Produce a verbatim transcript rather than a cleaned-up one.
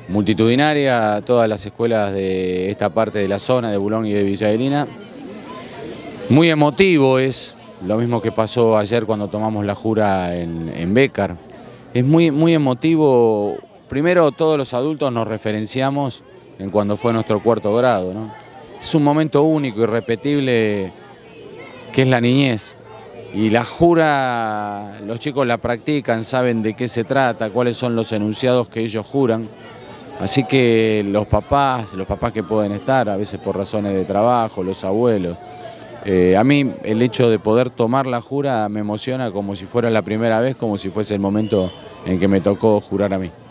multitudinaria a todas las escuelas de esta parte de la zona, de Bulón y de Villa Adelina. Muy emotivo es, lo mismo que pasó ayer cuando tomamos la jura en, en Bécar. Es muy, muy emotivo, primero todos los adultos nos referenciamos en cuando fue nuestro cuarto grado, ¿no? Es un momento único, irrepetible, que es la niñez. Y la jura, los chicos la practican, saben de qué se trata, cuáles son los enunciados que ellos juran. Así que los papás, los papás que pueden estar, a veces por razones de trabajo, los abuelos. Eh, a mí el hecho de poder tomar la jura me emociona como si fuera la primera vez, como si fuese el momento en que me tocó jurar a mí.